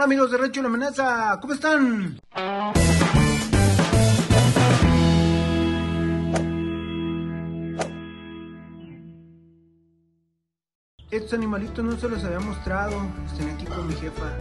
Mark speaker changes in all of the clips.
Speaker 1: Hola amigos de Rancho La Amenaza, ¿cómo están? Estos animalitos no se los había mostrado, están aquí con mi jefa.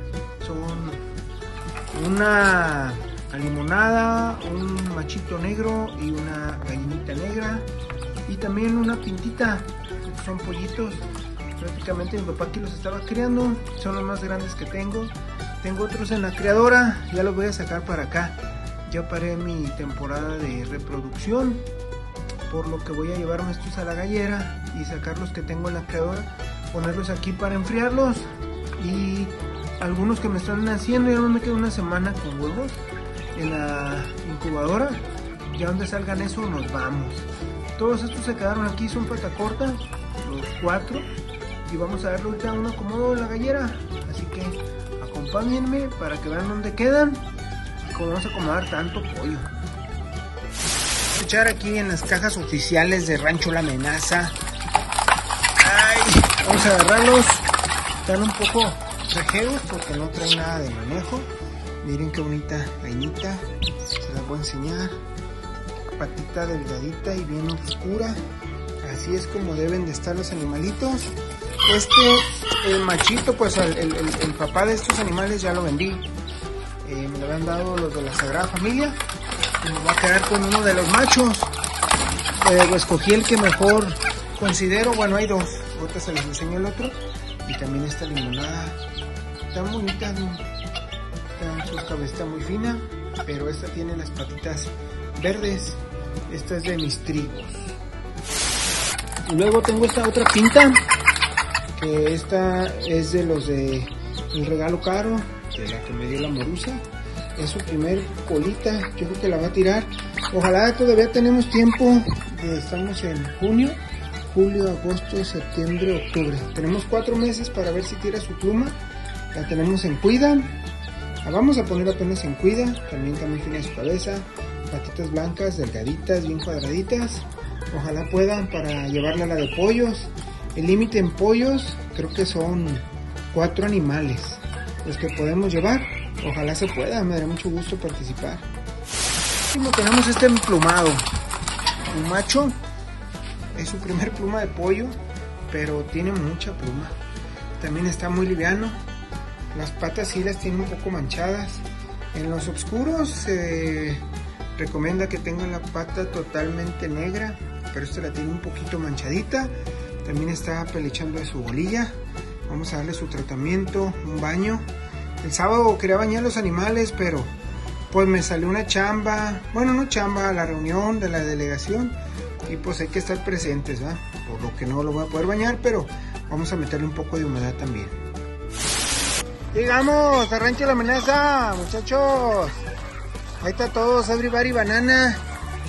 Speaker 1: Son una alimonada, un machito negro y una gallinita negra y también una pintita. Son pollitos. Prácticamente mi papá aquí los estaba criando, son los más grandes que tengo. Tengo otros en la criadora, ya los voy a sacar para acá. Ya paré mi temporada de reproducción, por lo que voy a llevarme estos a la gallera y sacar los que tengo en la criadora, ponerlos aquí para enfriarlos. Y algunos que me están naciendo, ya me quedo una semana con huevos en la incubadora. Ya donde salgan eso nos vamos. Todos estos se quedaron aquí, son pata corta, los 4. Y vamos a darle ahorita un acomodo en la gallera, así que acompáñenme para que vean dónde quedan y cómo vamos a acomodar tanto pollo. Vamos a echar aquí en las cajas oficiales de Rancho La Amenaza. Ay, vamos a agarrarlos. Están un poco rejeros porque no traen nada de manejo. Miren qué bonita gallinita, se las voy a enseñar. Patita delgadita y bien oscura. Así es como deben de estar los animalitos. El machito, pues el papá de estos animales ya lo vendí. Me lo habían dado los de la Sagrada Familia. Y me voy a quedar con uno de los machos. Escogí el que mejor considero. Bueno, hay dos. Ahorita se les enseño el otro. Y también esta limonada. Está bonita, ¿no? Su cabeza está muy fina. Pero esta tiene las patitas verdes. Esta es de mis trigos. Y luego tengo esta otra pinta, que esta es de los de El Regalo Caro, de la que me dio la morusa. Es su primer colita, yo creo que la va a tirar. Ojalá, todavía tenemos tiempo, estamos en junio, julio, agosto, septiembre, octubre. Tenemos 4 meses para ver si tira su pluma. La tenemos en cuida, la vamos a poner apenas en cuida. También está muy fina su cabeza, patitas blancas, delgaditas, bien cuadraditas. Ojalá puedan para llevarla a la de pollos. El límite en pollos creo que son 4 animales los que podemos llevar. Ojalá se pueda, me dará mucho gusto participar. Último tenemos este emplumado. Un macho, es su primer pluma de pollo, pero tiene mucha pluma. También está muy liviano. Las patas sí las tiene un poco manchadas. En los oscuros se recomienda que tenga la pata totalmente negra, pero esta la tiene un poquito manchadita. También está pelechando de su bolilla. Vamos a darle su tratamiento, un baño. El sábado quería bañar los animales, pero pues me salió una chamba. Bueno, no chamba, la reunión de la delegación. Y pues hay que estar presentes, ¿verdad? Por lo que no lo voy a poder bañar, pero vamos a meterle un poco de humedad también. Llegamos a Rancho La Amenaza, muchachos. Ahí está todos, Everybody Banana.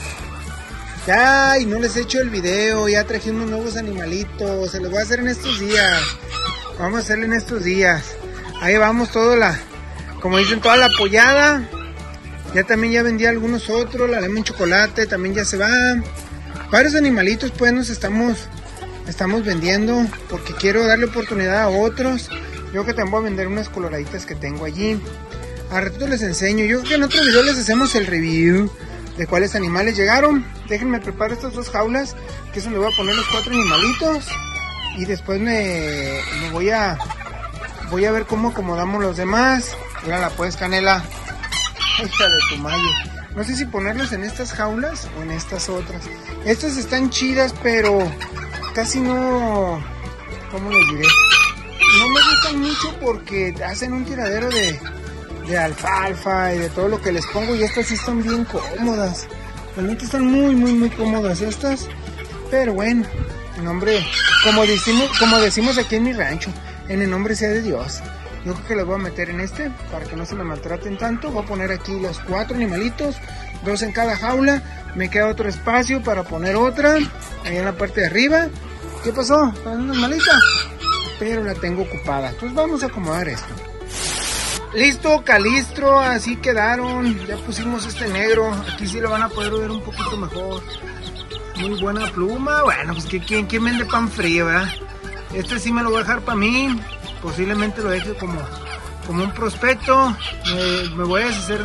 Speaker 1: Ay, no les he hecho el video, ya traje unos nuevos animalitos, se los voy a hacer en estos días. Vamos a hacerlo en estos días. Ahí vamos como dicen, toda la pollada. Ya vendí algunos otros, la lemon chocolate también ya se va. Varios animalitos pues nos estamos vendiendo porque quiero darle oportunidad a otros. Yo que también voy a vender unas coloraditas que tengo allí. A ratito les enseño, yo creo que en otro video les hacemos el review de cuáles animales llegaron. Déjenme preparar estas 2 jaulas, que es donde voy a poner los 4 animalitos. Y después voy a ver cómo acomodamos los demás. Mírala pues, Canela. Hija de tu madre. No sé si ponerlos en estas jaulas o en estas otras. Estas están chidas, pero casi no... ¿Cómo les diré? No me gustan mucho porque hacen un tiradero de alfalfa y de todo lo que les pongo, y estas sí están bien cómodas. Realmente están muy cómodas estas, pero bueno, en nombre, como decimos aquí en mi rancho, en el nombre sea de Dios. Yo creo que las voy a meter en para que no se me maltraten tanto. Voy a poner aquí los 4 animalitos, 2 en cada jaula. Me queda otro espacio para poner otra ahí en la parte de arriba. ¿Qué pasó? ¿Está una malita? Pero la tengo ocupada, entonces vamos a acomodar esto. Listo, Calistro, así quedaron. Ya pusimos este negro. Aquí sí lo van a poder ver un poquito mejor. Muy buena pluma. Bueno, pues ¿quién vende pan frío, verdad? Este sí me lo voy a dejar para mí. Posiblemente lo deje como como un prospecto. Me voy a deshacer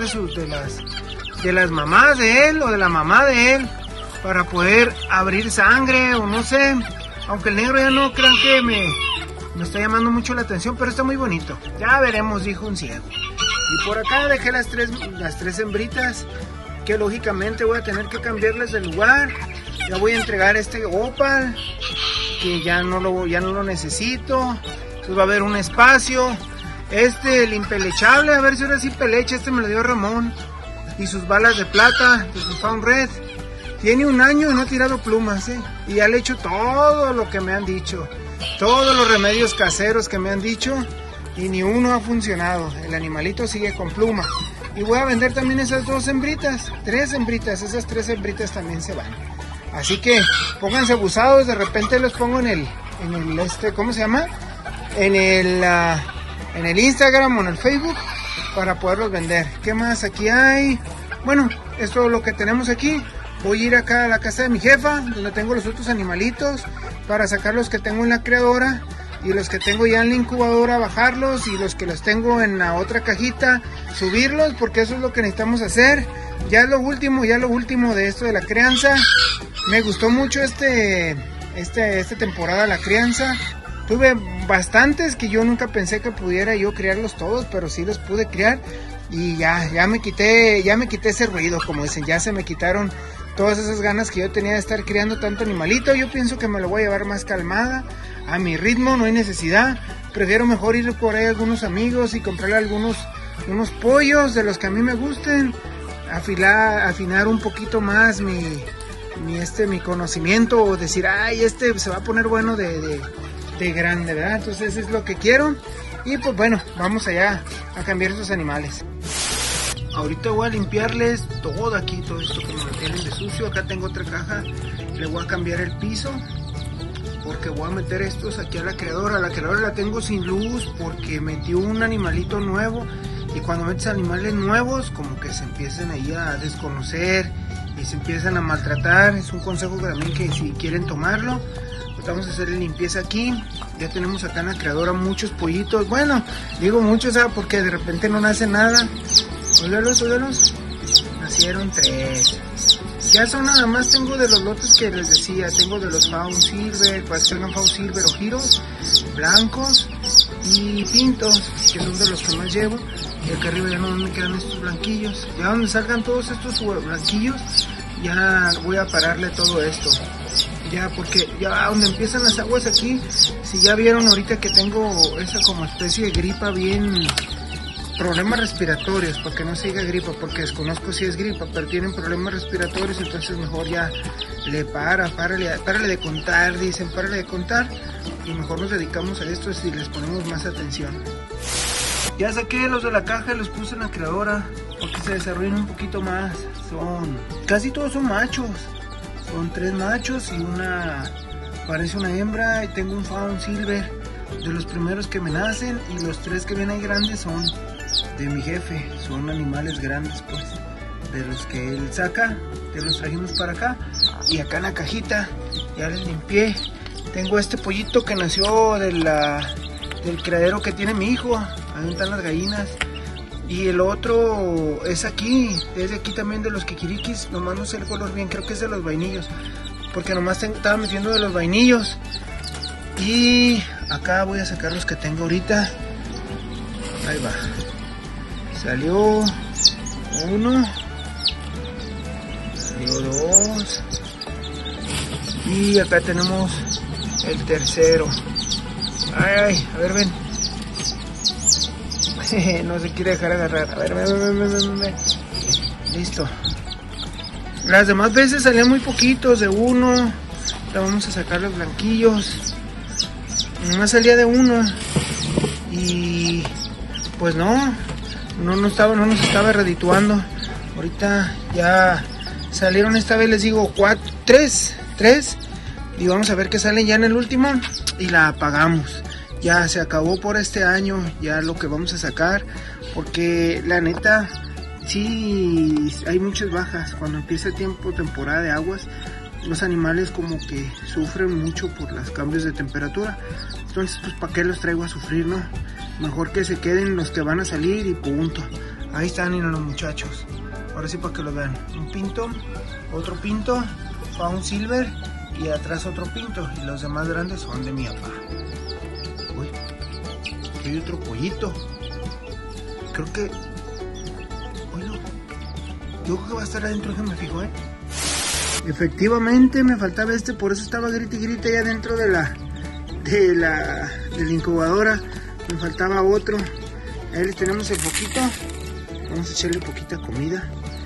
Speaker 1: de las mamás de él o de la mamá de él para poder abrir sangre o no sé. Aunque el negro ya no crean que me está llamando mucho la atención, pero está muy bonito. Ya veremos, dijo un ciego. Y por acá dejé las tres hembritas que lógicamente voy a tener que cambiarles de lugar. Ya voy a entregar este opal que ya no lo necesito. Entonces va a haber un espacio. El impelechable, a ver si ahora sí pelecha. Me lo dio Ramón. Y sus balas de plata de su Found Red. Tiene 1 año y no ha tirado plumas, y ya le he hecho todo lo que me han dicho, todos los remedios caseros que me han dicho, y ni uno ha funcionado. El animalito sigue con pluma. Y voy a vender también esas 2 hembritas, 3 hembritas, esas 3 hembritas también se van. Así que pónganse abusados, de repente los pongo en el ¿cómo se llama? En el Instagram o en el Facebook para poderlos vender. ¿Qué más aquí hay? Bueno, esto es lo que tenemos aquí. Voy a ir acá a la casa de mi jefa, donde tengo los otros animalitos, para sacar los que tengo en la criadora y los que tengo ya en la incubadora, bajarlos, y los que los tengo en la otra cajita, subirlos, porque eso es lo que necesitamos hacer. Ya es lo último de esto de la crianza. Me gustó mucho esta temporada la crianza. Tuve bastantes que yo nunca pensé que pudiera yo criarlos todos, pero sí los pude criar. Y ya me quité ese ruido, como dicen, ya se me quitaron todas esas ganas que yo tenía de estar criando tanto animalito. Yo pienso que me lo voy a llevar más calmada, a mi ritmo, no hay necesidad. Prefiero mejor ir por ahí a algunos amigos y comprarle unos pollos de los que a mí me gusten, afinar un poquito más mi conocimiento, o decir, ay, se va a poner bueno de grande, ¿verdad? Entonces es lo que quiero. Y pues bueno, vamos allá a cambiar estos animales. Ahorita voy a limpiarles todo aquí, todo esto que me tienen de sucio. Acá tengo otra caja, le voy a cambiar el piso, porque voy a meter estos aquí a la criadora. La criadora la tengo sin luz porque metió un animalito nuevo, y cuando metes animales nuevos como que se empiezan ahí a desconocer y se empiezan a maltratar. Es un consejo también que si quieren tomarlo, pues vamos a hacer limpieza aquí. Ya tenemos acá en la criadora muchos pollitos. Bueno, digo muchos, ¿sabes? Porque de repente no nace nada. Óigalos. Nacieron 3. Ya son nada más, tengo de los lotes que les decía. Tengo de los Found Silver, Found Silver o giros, blancos y pintos, que son de los que más llevo. Y acá arriba ya no me quedan estos blanquillos. Ya donde salgan todos estos blanquillos, ya voy a pararle todo esto. Ya, porque ya donde empiezan las aguas aquí, si ya vieron ahorita que tengo esa como especie de gripa, bien, problemas respiratorios, porque no se diga gripa, porque desconozco si es gripa, pero tienen problemas respiratorios, entonces mejor ya le párale de contar, dicen, párale de contar, y mejor nos dedicamos a esto si les ponemos más atención. Ya saqué los de la caja y los puse en la criadora, porque se desarrollan un poquito más. Casi todos son machos. Son 3 machos y parece una hembra, y tengo un Found Silver de los primeros que me nacen, y los 3 que vienen ahí grandes son de mi jefe, son animales grandes pues, de los que él saca, que los trajimos para acá. Y acá en la cajita ya les limpié. Tengo este pollito que nació del criadero que tiene mi hijo, ahí están las gallinas. Y el otro es de aquí también de los kikirikis, nomás no sé el color bien, creo que es de los vainillos, porque nomás estaba metiendo de los vainillos. Y acá voy a sacar los que tengo ahorita. Ahí va. Salió 1, salió 2, y acá tenemos el tercero. Ay, a ver, ven. No se quiere dejar agarrar. A ver, ven. Listo. Las demás veces salían muy poquitos, de 1. Ahora vamos a sacar los blanquillos. Nomás salía de 1. Y pues no nos estaba redituando. Ahorita ya salieron, esta vez les digo 3. Y vamos a ver qué sale ya en el último. Y la apagamos. Ya se acabó por este año, ya lo que vamos a sacar, porque la neta, sí, hay muchas bajas. Cuando empieza temporada de aguas, los animales como que sufren mucho por los cambios de temperatura. Entonces, pues, ¿para qué los traigo a sufrir, no? Mejor que se queden los que van a salir y punto. Ahí están, miren los muchachos. Ahora sí para que lo vean. Un pinto, otro pinto, Fawn Silver y atrás otro pinto. Y los demás grandes son de mi papá. Uy, aquí hay otro pollito. Creo que... Uy, no. Yo creo que va a estar adentro, que me fijo, Efectivamente me faltaba este, por eso estaba grite y grite ahí adentro de la incubadora. Me faltaba otro. Ahí le tenemos el poquito. Vamos a echarle poquita comida.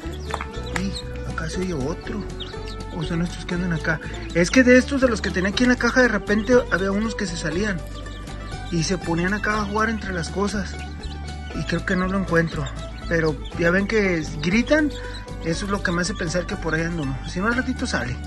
Speaker 1: Y acá se oye otro. O son estos que andan acá. Es que de estos, de los que tenía aquí en la caja, de repente había unos que se salían y se ponían acá a jugar entre las cosas. Y creo que no lo encuentro. Pero ya ven que gritan. Eso es lo que me hace pensar que por ahí ando uno. Si no, al ratito sale.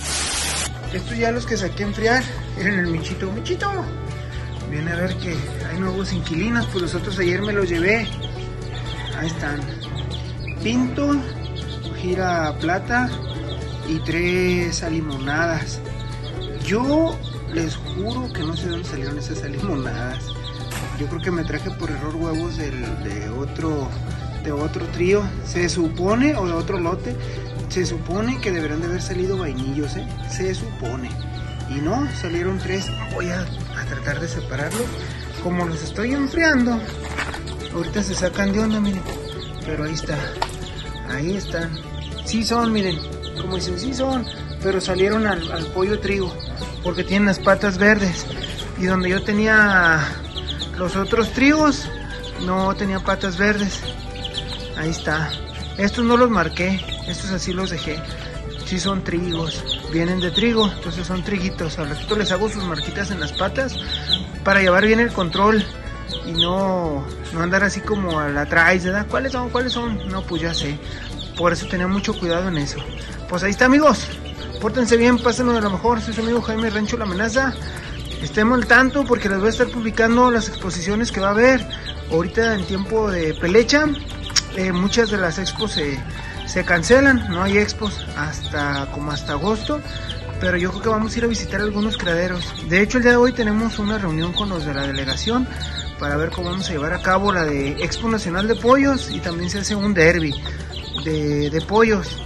Speaker 1: Estos ya los que saqué a enfriar. Miren el Michito. ¡Michito! Viene a ver que hay nuevos inquilinos. Pues los otros ayer me los llevé. Ahí están. Pinto, gira plata y 3 alimonadas. Yo les juro que no sé dónde salieron esas alimonadas. Yo creo que me traje por error huevos de otro trío, se supone, o de otro lote. Se supone que deberán de haber salido vainillos, se supone. Y no, salieron 3. Voy a tratar de separarlos. Como los estoy enfriando, ahorita se sacan de onda, miren. Pero ahí está. Ahí están. Sí son, miren. Como dicen, sí son. Pero salieron al pollo trigo. Porque tienen las patas verdes. Y donde yo tenía los otros trigos, no tenía patas verdes. Ahí está. Estos no los marqué. Estos así los dejé. Sí son trigos. Vienen de trigo. Entonces son triguitos. Al ratito les hago sus marquitas en las patas para llevar bien el control. Y no andar así como a la traes, ¿verdad? ¿Cuáles son? ¿Cuáles son? No, pues ya sé. Por eso tenía mucho cuidado en eso. Pues ahí está, amigos. Pórtense bien, pásenlo de lo mejor. Soy su amigo Jaime Rancho La Amenaza. Estemos al tanto porque les voy a estar publicando las exposiciones que va a haber ahorita en tiempo de pelecha. Muchas de las expos se cancelan. No hay expos hasta agosto. Pero yo creo que vamos a ir a visitar algunos criaderos. De hecho, el día de hoy tenemos una reunión con los de la delegación para ver cómo vamos a llevar a cabo la de Expo Nacional de Pollos, y también se hace un derby de pollos.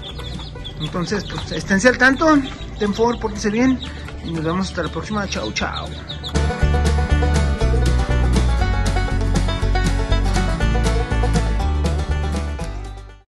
Speaker 1: Entonces, pues esténse al tanto, ten favor, pórtense bien y nos vemos hasta la próxima. Chao, chao.